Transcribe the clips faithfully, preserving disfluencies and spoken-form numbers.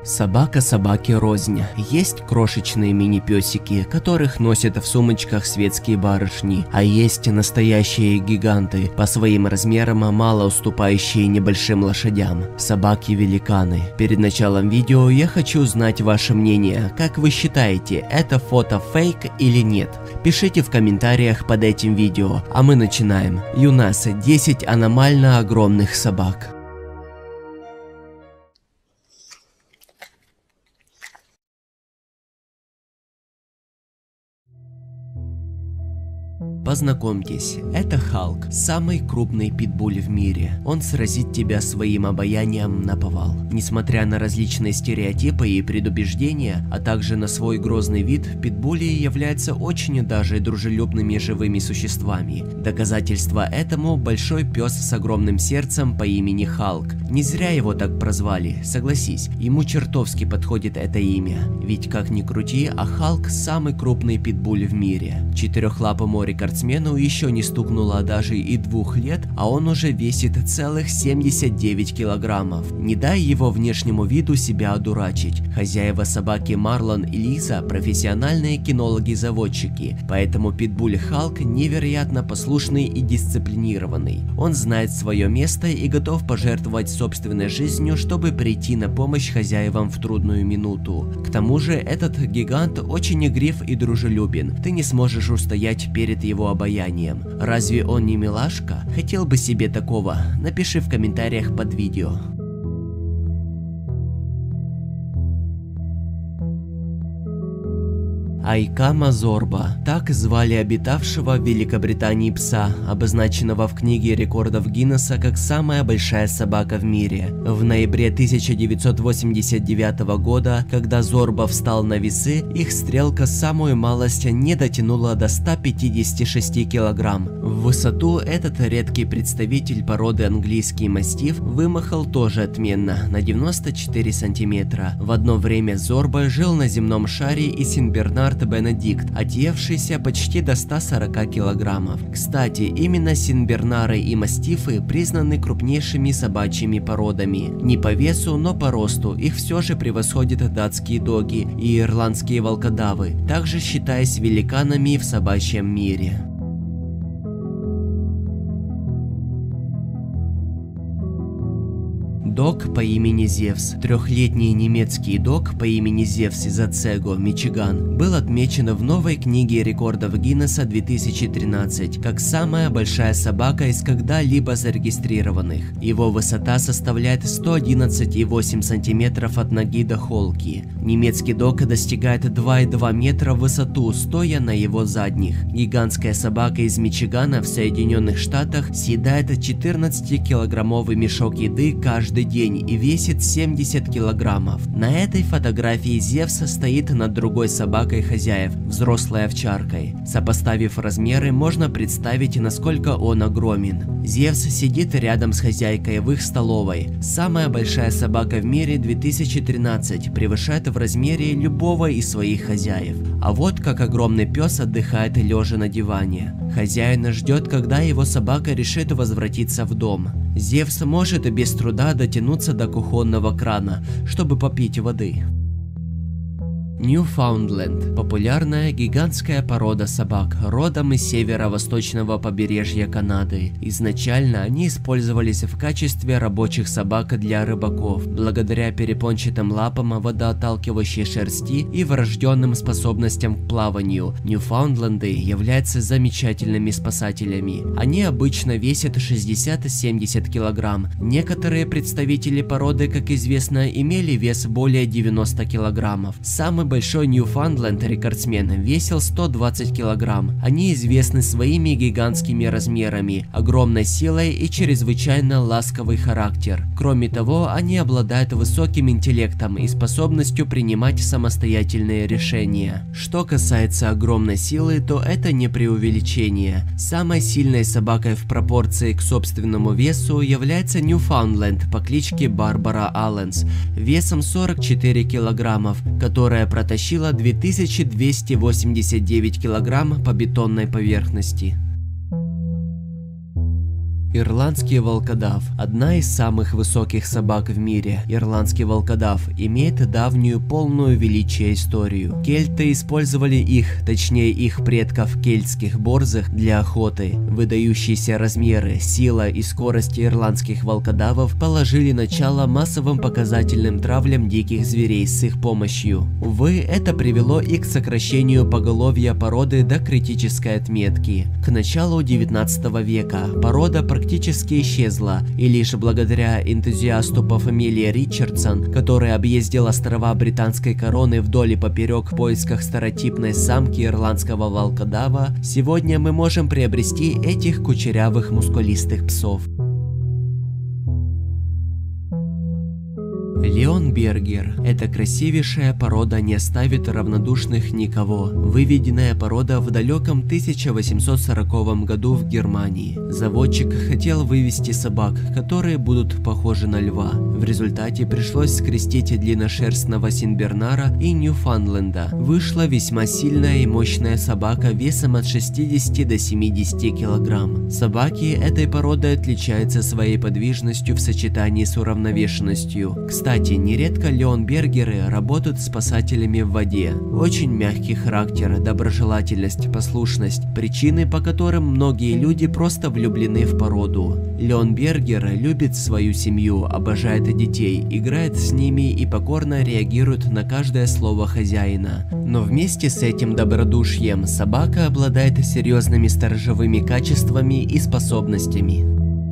Собака собаке рознь. Есть крошечные мини-песики, которых носят в сумочках светские барышни, а есть настоящие гиганты, по своим размерам мало уступающие небольшим лошадям. Собаки-великаны. Перед началом видео я хочу узнать ваше мнение. Как вы считаете, это фото фейк или нет? Пишите в комментариях под этим видео, а мы начинаем. ЮНАС десять аномально огромных собак. Познакомьтесь, это Халк, самый крупный питбуль в мире. Он сразит тебя своим обаянием наповал. Несмотря на различные стереотипы и предубеждения, а также на свой грозный вид, питбули являются очень даже дружелюбными живыми существами. Доказательство этому большой пес с огромным сердцем по имени Халк. Не зря его так прозвали, согласись, ему чертовски подходит это имя. Ведь как ни крути, а Халк самый крупный питбуль в мире. Четырехлапому рекордсмену еще не стукнуло даже и двух лет, а он уже весит целых семьдесят девять килограммов. Не дай его внешнему виду себя одурачить. Хозяева собаки Марлон и Лиза профессиональные кинологи-заводчики, поэтому питбуль Халк невероятно послушный и дисциплинированный. Он знает свое место и готов пожертвовать собственной жизнью, чтобы прийти на помощь хозяевам в трудную минуту. К тому же этот гигант очень игрив и дружелюбен, ты не сможешь устоять перед его обаянием. Разве он не милашка? Хотел бы себе такого? Напиши в комментариях под видео. Айкама Зорба. Так звали обитавшего в Великобритании пса, обозначенного в книге рекордов Гиннесса как самая большая собака в мире. В ноябре тысяча девятьсот восемьдесят девятого года, когда Зорба встал на весы, их стрелка самую малость не дотянула до ста пятидесяти шести килограмм. В высоту этот редкий представитель породы английский мастиф вымахал тоже отменно, на девяносто четыре сантиметра. В одно время Зорба жил на земном шаре и Сенбернар Бенедикт, отъевшийся почти до ста сорока килограммов. Кстати, именно сенбернары и мастифы признаны крупнейшими собачьими породами. Не по весу, но по росту их все же превосходят датские доги и ирландские волкодавы, также считаясь великанами в собачьем мире. Дог по имени Зевс. Трехлетний немецкий дог по имени Зевс из Оцего, Мичиган, был отмечен в новой книге рекордов Гиннесса две тысячи тринадцать как самая большая собака из когда-либо зарегистрированных. Его высота составляет сто одиннадцать и восемь сантиметров от ноги до холки. Немецкий дог достигает два и два метра в высоту, стоя на его задних. Гигантская собака из Мичигана в Соединенных Штатах съедает четырнадцатикилограммовый мешок еды каждый день и весит семьдесят килограммов. На этой фотографии Зевс стоит над другой собакой хозяев, взрослой овчаркой. Сопоставив размеры, можно представить, насколько он огромен. Зевс сидит рядом с хозяйкой в их столовой. Самая большая собака в мире две тысячи тринадцать превышает в размере любого из своих хозяев. А вот как огромный пес отдыхает лежа на диване. Хозяин ждет, когда его собака решит возвратиться в дом. Зевс может без труда дотянуться до кухонного крана, чтобы попить воды. Ньюфаундленд – популярная гигантская порода собак, родом из северо-восточного побережья Канады. Изначально они использовались в качестве рабочих собак для рыбаков. Благодаря перепончатым лапам, водоотталкивающей шерсти и врожденным способностям к плаванию, Ньюфаундленды являются замечательными спасателями. Они обычно весят шестьдесят-семьдесят килограмм. Некоторые представители породы, как известно, имели вес более девяноста килограммов. Самый большой Ньюфаундленд рекордсмен весил сто двадцать килограмм. Они известны своими гигантскими размерами, огромной силой и чрезвычайно ласковый характер. Кроме того, они обладают высоким интеллектом и способностью принимать самостоятельные решения. Что касается огромной силы, то это не преувеличение. Самой сильной собакой в пропорции к собственному весу является Ньюфаундленд по кличке Барбара Алленс, весом сорок четыре килограммов, которая протащила две тысячи двести восемьдесят девять килограмм по бетонной поверхности. Ирландский волкодав – одна из самых высоких собак в мире. Ирландский волкодав имеет давнюю, полную величия историю. Кельты использовали их, точнее их предков кельтских борзых, для охоты. Выдающиеся размеры, сила и скорость ирландских волкодавов положили начало массовым показательным травлям диких зверей с их помощью. Увы, это привело и к сокращению поголовья породы до критической отметки. К началу девятнадцатого века порода практически практически исчезла, и лишь благодаря энтузиасту по фамилии Ричардсон, который объездил острова Британской короны вдоль и поперек в поисках старотипной самки ирландского волкодава, сегодня мы можем приобрести этих кучерявых мускулистых псов. Леонбергер. Эта красивейшая порода не оставит равнодушных никого. Выведенная порода в далеком тысяча восемьсот сороковом году в Германии. Заводчик хотел вывести собак, которые будут похожи на льва. В результате пришлось скрестить длинношерстного Синбернара и Ньюфаундленда. Вышла весьма сильная и мощная собака весом от шестидесяти до семидесяти килограмм. Собаки этой породы отличаются своей подвижностью в сочетании с уравновешенностью. Кстати, нередко леонбергеры работают спасателями в воде. Очень мягкий характер, доброжелательность, послушность – причины, по которым многие люди просто влюблены в породу. Леонбергер любит свою семью, обожает детей, играет с ними и покорно реагирует на каждое слово хозяина. Но вместе с этим добродушием собака обладает серьезными сторожевыми качествами и способностями.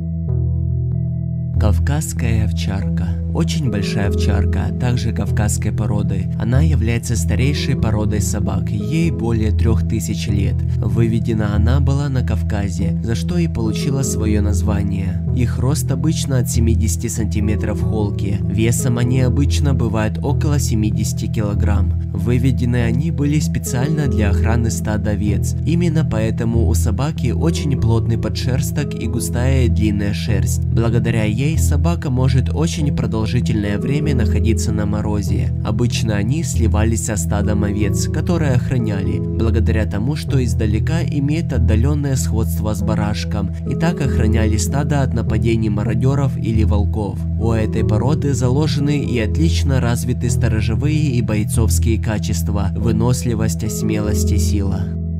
Кавказская овчарка. Очень большая овчарка, также кавказской породы. Она является старейшей породой собак, ей более трех тысяч лет. Выведена она была на Кавказе, за что и получила свое название. Их рост обычно от семидесяти сантиметров в холке, весом они обычно бывают около семидесяти килограмм. Выведены они были специально для охраны стада овец, именно поэтому у собаки очень плотный подшерсток и густая и длинная шерсть. Благодаря ей собака может очень продолжительное время находиться на морозе. Обычно они сливались со стадом овец, которые охраняли, благодаря тому, что издалека имеет отдаленное сходство с барашком, и так охраняли стадо от нападений мародеров или волков. У этой породы заложены и отлично развиты сторожевые и бойцовские качества, выносливость, смелость и сила.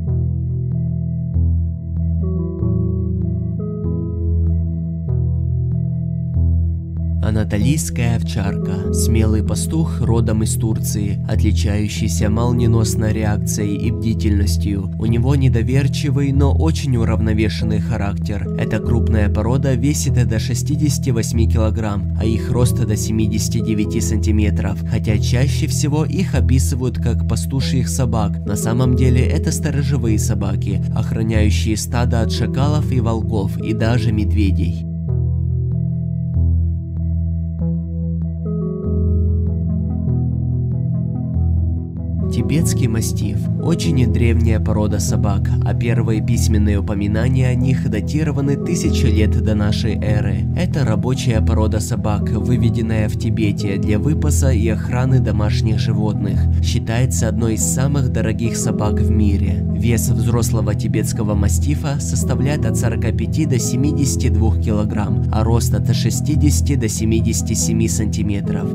Анатолийская овчарка. Смелый пастух родом из Турции, отличающийся молниеносной реакцией и бдительностью. У него недоверчивый, но очень уравновешенный характер. Эта крупная порода весит до шестидесяти восьми килограмм, а их рост до семидесяти девяти сантиметров, хотя чаще всего их описывают как пастушьих собак. На самом деле это сторожевые собаки, охраняющие стадо от шакалов и волков, и даже медведей. Тибетский мастиф – очень древняя порода собак, а первые письменные упоминания о них датированы тысячи лет до нашей эры. Это рабочая порода собак, выведенная в Тибете для выпаса и охраны домашних животных. Считается одной из самых дорогих собак в мире. Вес взрослого тибетского мастифа составляет от сорока пяти до семидесяти двух килограмм, а рост от шестидесяти до семидесяти семи сантиметров.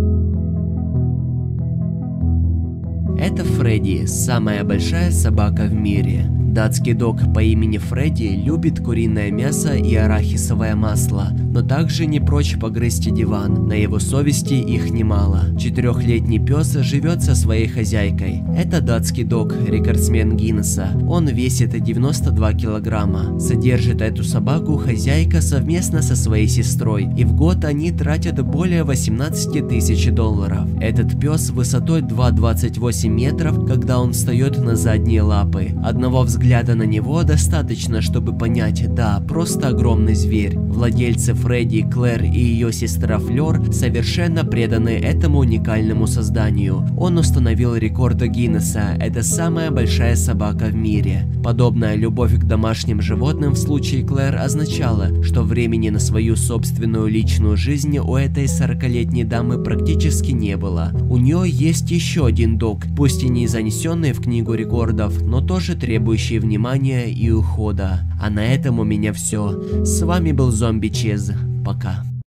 Это Фредди, самая большая собака в мире. Датский дог по имени Фредди любит куриное мясо и арахисовое масло, но также не прочь погрызть диван, на его совести их немало. Четырехлетний пес живет со своей хозяйкой. Это датский дог, рекордсмен Гиннесса. Он весит девяносто два килограмма. Содержит эту собаку хозяйка совместно со своей сестрой, и в год они тратят более восемнадцати тысяч долларов. Этот пес высотой два двадцать восемь метров, когда он встает на задние лапы. Одного взгляда Взгляда на него достаточно, чтобы понять, да, просто огромный зверь. Владельцы Фредди, Клэр Клэр и ее сестра Флёр совершенно преданы этому уникальному созданию. Он установил рекорд Гиннесса, это самая большая собака в мире. Подобная любовь к домашним животным в случае Клэр означала, что времени на свою собственную личную жизнь у этой сорокалетней дамы практически не было. У нее есть еще один дог, пусть и не занесенный в книгу рекордов, но тоже требующий внимания и ухода. А на этом у меня все. С вами был Зомби Чез. Пока.